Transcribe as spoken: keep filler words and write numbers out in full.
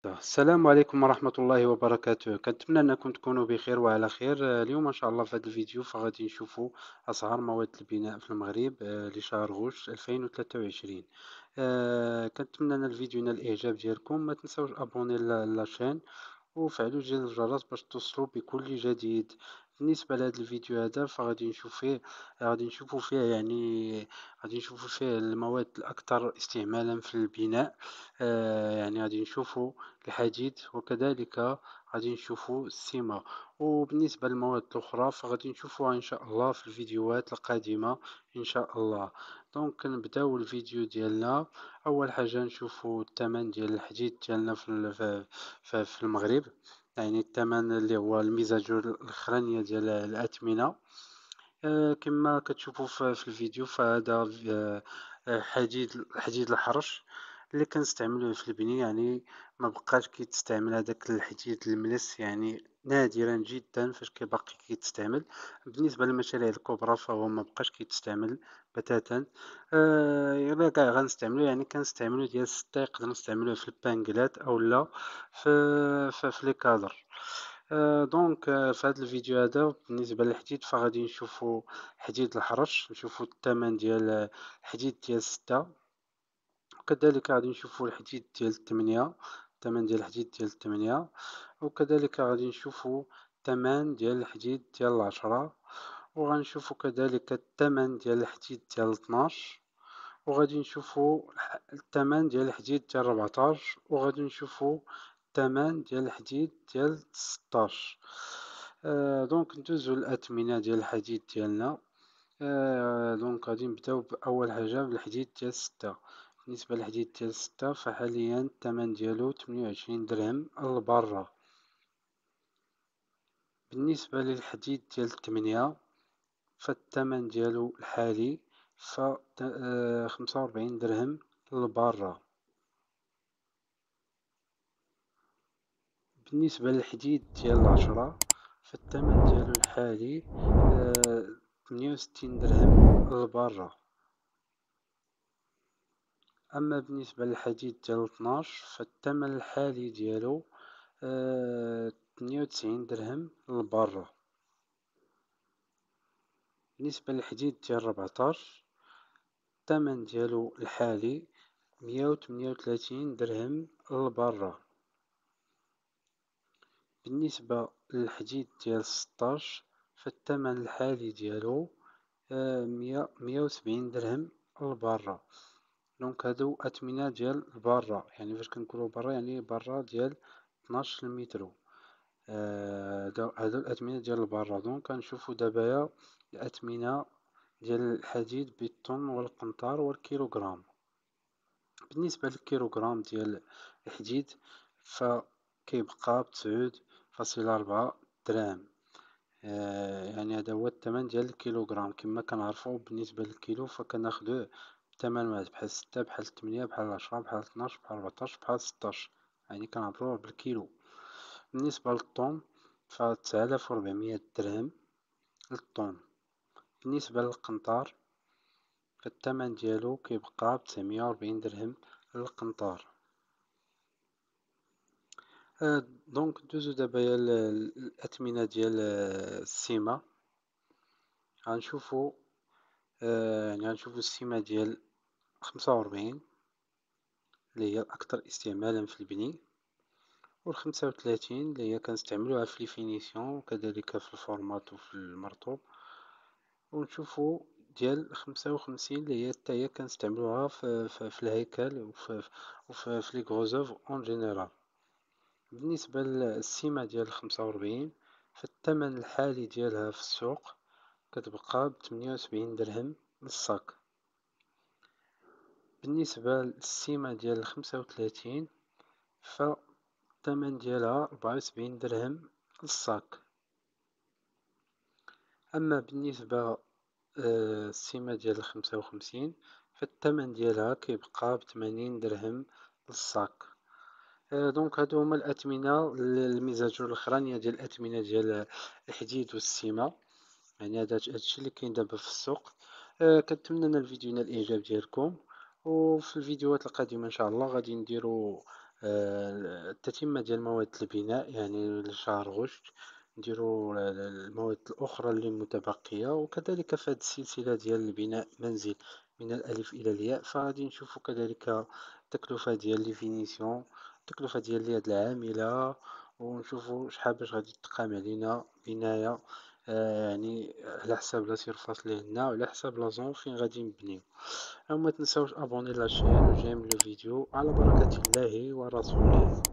السلام عليكم ورحمة الله وبركاته. كنتمنى أنكم تكونوا بخير وعلى خير. آه، اليوم إن شاء الله في هذا الفيديو فغادي نشوفوا أسعار مواد البناء في المغرب آه، لشهر غشت ألفين وثلاثة وعشرين. آه، كنتمنى أن الفيديو ينال الإعجاب ديالكم. ما تنساوش أبوني لاشين وفعلوا زر الجرس باش توصلوا بكل جديد. بالنسبة لهذا الفيديو هذا فغادي نشوف فيه غادي نشوفوا فيه يعني غادي نشوفوا فيه المواد الأكثر استعمالا في البناء. آه، يعني غادي نشوفوا الحديد وكذلك غادي نشوفوا السمة. وبالنسبة للمواد الأخرى فغادي نشوفوها إن شاء الله في الفيديوهات القادمة إن شاء الله. دونك نبداو الفيديو ديالنا. أول حاجة نشوفوا الثمن ديال الحديد ديالنا في ال- في في في المغرب. يعني الثمن اللي هو المزاج الأخرانية ديال الأثمنة. آه، كما كتشوفوا في في الفيديو فهذا آه، آه، حديد حديد الحرش اللي كنستعملوه في البناء. يعني ما بقاش كيتستعمل هذاك الحديد الملس، يعني نادرا جدا فاش كيبقى كيتستعمل. بالنسبة للمشاريع الكبرى فهو ما بقاش كيتستعمل بتاتا. آه، إلا كاع غنستعملو يعني كنستعملو ديال الستة، يقدر نستعملوه في البانكلات أو لا في في, في لي كادر. آه، دونك آه، في هذا الفيديو هذا بالنسبة للحديد فغادي نشوفوا حديد الحرش، نشوفوا الثمن ديال الحديد ديال ستة، وكذلك غادي نشوفوا الحديد ديال الثمانية، الثمن ديال الحديد ديال الثمانية، وكذلك غادي نشوفوا الثمن ديال الحديد ديال العشرة، وغنشوفوا كذلك الثمن ديال الحديد ديال اثناش، وغادي نشوفوا الثمن ديال الحديد ديال ربعتاش، وغادي نشوفوا الثمن ديال الحديد ديال ستاش. آه دونك ندوزو الأثمنة ديال الحديد ديالنا. آه دونك غادي نبداو بأول حاجة بالحديد ديال ستة. بالنسبة للحديد ديال ستة فحاليا الثمن ديالو تمنية وعشرين درهم البرة. بالنسبة للحديد ديال الثمانية فالثمن ديالو الحالي ف خمسة وربعين درهم للبرة. بالنسبة للحديد ديال العشرة فالثمن ديالو الحالي ثمانية وستين درهم للبرة. أما بالنسبة للحديد ديال اثناش فالثمن الحالي ديالو ثمانية وتسعين درهم للبرة. بالنسبة للحديد ديال ربعتاش الثمن ديالو الحالي مية وثمانية وثلاثين درهم للبرة. بالنسبة للحديد ديال ستاش فالثمن الحالي ديالو مية مية وسبعين درهم للبرة. دونك هادو أثمنة ديال البرة، يعني فاش كنقولو برا يعني برا ديال اثناش المترو. آه، هادو الأثمنة ديال البرة. دونك غنشوفو دابايا الأثمنة ديال الحديد بالطن والقنطار والكيلوغرام. بالنسبة للكيلوغرام ديال الحديد فكيبقى بتسعود فاصلة ربعة دراهم. آه، يعني هذا هو الثمن ديال الكيلوغرام. كما كنعرفو بالنسبة للكيلو فكناخدوه بثمن واحد، بحال ستة بحال ثمانية بحال عشرة بحال اثناش بحال ربعتاش بحال ستاش، يعني كنعبروه بالكيلو. بالنسبة للطون فتسعة آلاف وربعمية درهم للطون. بالنسبة للقنطار فالثمن ديالو كيبقى بتسعمية وربعين درهم للقنطار. آه، دونك ندوزو دابايا الأثمنة ديال آه، السيمة. غنشوفو آه، يعني غنشوفو السيمة ديال خمسة وربعين اللي هي الأكثر استعمالا في البناء، والخمسة وثلاثين اللي هي كنستعملوها في الفينيسيون وكذلك في الفورمات وفي المرطوب، ونشوفو ديال خمسة وخمسين اللي هي حتى هي كنستعملوها في, في, في الهيكل وفي, وفي في لي غروزوف اون جينيرال. بالنسبة للسيمة ديال خمسة وربعين فالثمن الحالي ديالها في السوق كتبقى بثمانية وسبعين درهم للصاك. بالنسبة للسيمة ديال خمسة وثلاثين فالثمن ديالها ربعة وسبعين درهم للصاك. أما بالنسبة السيمة ديال خمسة وخمسين فالثمن ديالها كيبقى بثمانين درهم للصاك. دونك هادو هما الأثمنة المزاج الأخرانية ديال الأثمنة ديال الحديد والسيمة. يعني هذا هادشي اللي كاين دابا في السوق. كنتمنى ان الفيديو ينال الاعجاب ديالكم، وفي الفيديوهات القادمه ان شاء الله غادي نديرو آآ التتمة ديال مواد البناء يعني لشهر غُشت، نديرو ال ال المواد الأخرى اللي متبقية، وكذلك في هاد السلسلة ديال البناء منزل من الألف إلى الياء، فغادي نشوفو كذلك التكلفة ديال لي فينيسيون، التكلفة ديال اليد العاملة، ونشوفو شحال باش غادي تقام علينا بناية، آآ يعني على حساب لا سيرفاس اللي عندنا وعلى حساب لا زون فين غادي نبنيو. وما تنساوش أبوني لاشين وجيم لو فيديو على بركة الله ورسوله.